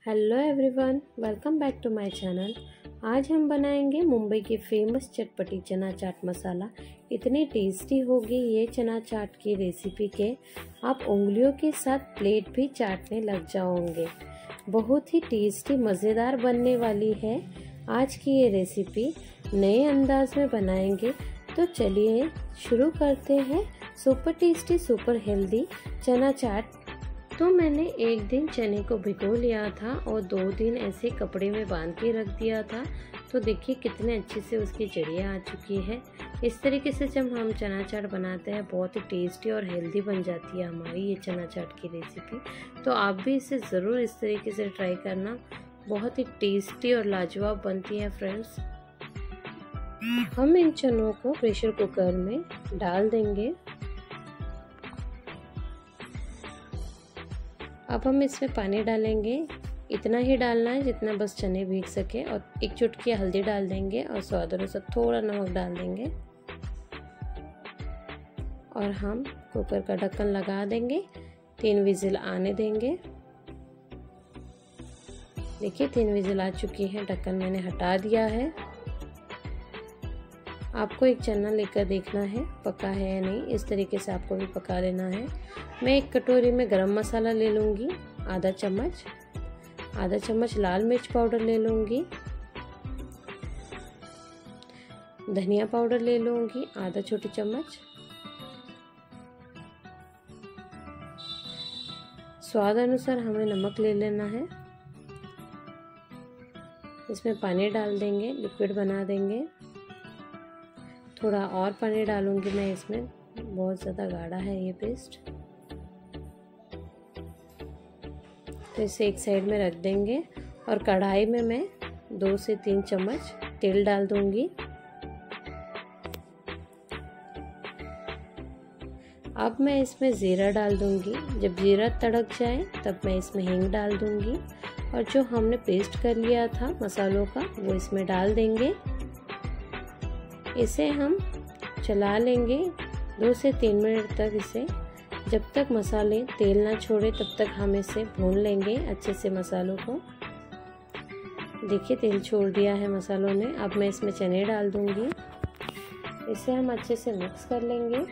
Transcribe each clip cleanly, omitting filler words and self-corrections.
Hello everyone, welcome back to my channel. आज हम बनाएंगे मुंबई की फेमस चटपटी चना चाट मसाला। इतनी टेस्टी होगी ये चना चाट की रेसिपी के आप उंगलियों के साथ प्लेट भी चाटने लग जाओगे। बहुत ही टेस्टी मज़ेदार बनने वाली है आज की ये रेसिपी। नए अंदाज में बनाएंगे तो चलिए शुरू करते हैं सुपर टेस्टी सुपर हेल्दी चना चाट। तो मैंने एक दिन चने को भिगो लिया था और 2 दिन ऐसे कपड़े में बांध के रख दिया था। तो देखिए कितने अच्छे से उसकी जड़ियाँ आ चुकी है। इस तरीके से जब हम चना चाट बनाते हैं बहुत ही टेस्टी और हेल्दी बन जाती है हमारी ये चना चाट की रेसिपी। तो आप भी इसे ज़रूर इस तरीके से ट्राई करना, बहुत ही टेस्टी और लाजवाब बनती है फ्रेंड्स। हम इन चनों को प्रेशर कुकर में डाल देंगे। अब हम इसमें पानी डालेंगे, इतना ही डालना है जितना बस चने भीग सके, और 1 चुटकी हल्दी डाल देंगे और स्वाद अनुसार थोड़ा नमक डाल देंगे। और हम कुकर का ढक्कन लगा देंगे, 3 विजिल आने देंगे। देखिए 3 विजिल आ चुकी है, ढक्कन मैंने हटा दिया है। आपको एक चना लेकर देखना है पका है या नहीं, इस तरीके से आपको भी पका लेना है। मैं एक कटोरी में गरम मसाला ले लूँगी आधा चम्मच लाल मिर्च पाउडर ले लूँगी, धनिया पाउडर ले लूँगी आधा छोटी चम्मच, स्वाद अनुसार हमें नमक ले लेना है। इसमें पानी डाल देंगे, लिक्विड बना देंगे। थोड़ा और पानी डालूंगी मैं इसमें, बहुत ज़्यादा गाढ़ा है ये पेस्ट। तो इसे एक साइड में रख देंगे और कढ़ाई में मैं 2 से 3 चम्मच तेल डाल दूंगी। अब मैं इसमें ज़ीरा डाल दूंगी। जब ज़ीरा तड़क जाए तब मैं इसमें हींग डाल दूंगी और जो हमने पेस्ट कर लिया था मसालों का वो इसमें डाल देंगे। इसे हम चला लेंगे 2 से 3 मिनट तक। इसे जब तक मसाले तेल ना छोड़े तब तक हम इसे भून लेंगे अच्छे से मसालों को। देखिए तेल छोड़ दिया है मसालों ने। अब मैं इसमें चने डाल दूंगी, इसे हम अच्छे से मिक्स कर लेंगे।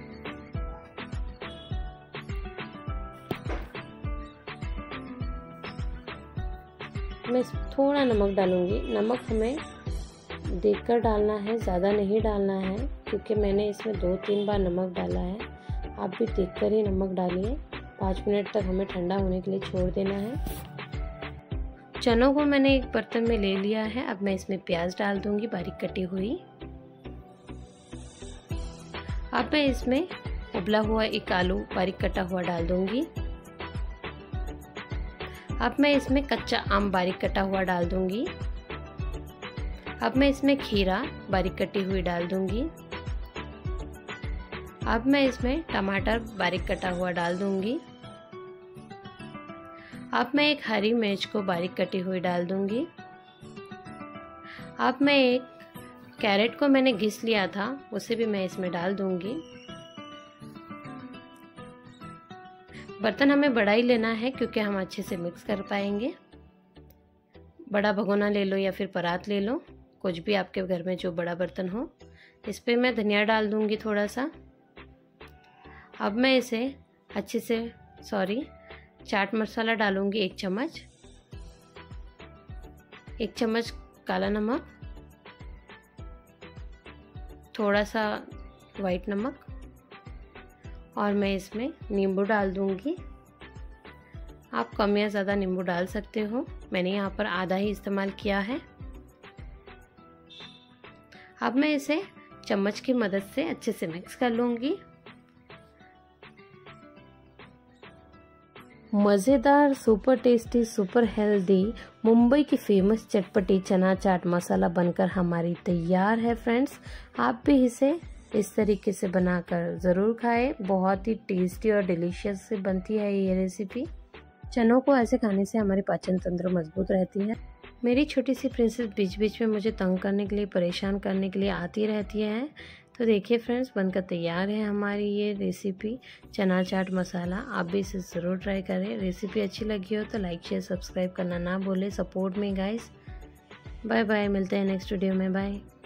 मैं थोड़ा नमक डालूंगी, नमक हमें देखकर डालना है, ज़्यादा नहीं डालना है क्योंकि मैंने इसमें 2-3 बार नमक डाला है। आप भी देखकर ही नमक डालिए। 5 मिनट तक हमें ठंडा होने के लिए छोड़ देना है। चनों को मैंने एक बर्तन में ले लिया है। अब मैं इसमें प्याज डाल दूंगी बारीक कटी हुई। अब मैं इसमें उबला हुआ एक आलू बारीक कटा हुआ डाल दूंगी। अब मैं इसमें कच्चा आम बारीक कटा हुआ डाल दूंगी। अब मैं इसमें खीरा बारीक कटी हुई डाल दूंगी। अब मैं इसमें टमाटर बारीक कटा हुआ डाल दूंगी। अब मैं एक हरी मिर्च को बारीक कटी हुई डाल दूंगी। अब मैं एक कैरेट को मैंने घिस लिया था, उसे भी मैं इसमें डाल दूंगी। बर्तन हमें बड़ा ही लेना है क्योंकि हम अच्छे से मिक्स कर पाएंगे। बड़ा भगोना ले लो या फिर परात ले लो, कुछ भी आपके घर में जो बड़ा बर्तन हो। इस पे मैं धनिया डाल दूंगी थोड़ा सा। अब मैं इसे अच्छे से चाट मसाला डालूंगी 1 चम्मच, 1 चम्मच काला नमक, थोड़ा सा वाइट नमक, और मैं इसमें नींबू डाल दूंगी। आप कम या ज़्यादा नींबू डाल सकते हो, मैंने यहाँ पर आधा ही इस्तेमाल किया है। अब मैं इसे चम्मच की मदद से अच्छे से मिक्स कर लूंगी। मज़ेदार super tasty super healthy Mumbai की फेमस चटपटी चना चाट मसाला बनकर हमारी तैयार है फ्रेंड्स। आप भी इसे इस तरीके से बनाकर ज़रूर खाएं। बहुत ही टेस्टी और डिलीशियस से बनती है ये रेसिपी। चनों को ऐसे खाने से हमारी पाचन तंत्र मजबूत रहती है। मेरी छोटी सी प्रिंसेस बीच बीच में मुझे तंग करने के लिए, परेशान करने के लिए आती रहती है, तो देखिए फ्रेंड्स, बनकर तैयार है हमारी ये रेसिपी चना चाट मसाला। आप भी इसे ज़रूर ट्राई करें। रेसिपी अच्छी लगी हो तो लाइक शेयर सब्सक्राइब करना ना भूलें। सपोर्ट में गाइस। बाय बाय, मिलते हैं नेक्स्ट वीडियो में। बाय।